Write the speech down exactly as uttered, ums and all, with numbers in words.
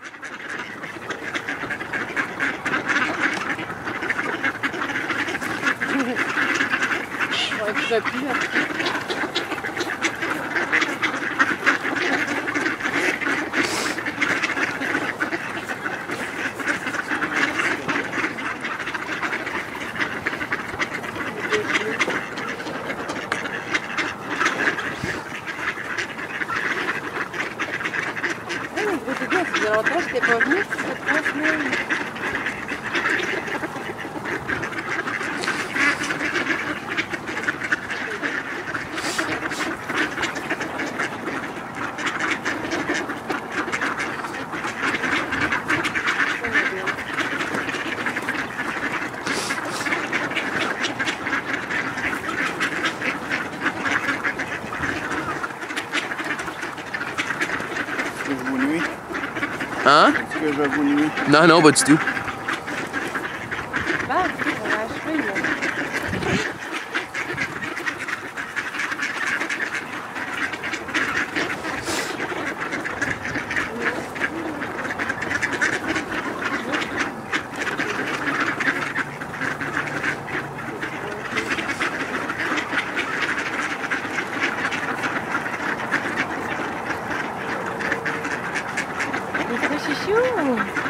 Ouais, tu vas plus là. Ça faisait longtemps que je n'étais pas venue, ça fait trois semaines. Est-ce que je vous nuis? Hein? Est-ce que je vous nuis? Non, non, pas du tout. Bah, on a achevé là. C'est trop chouchou!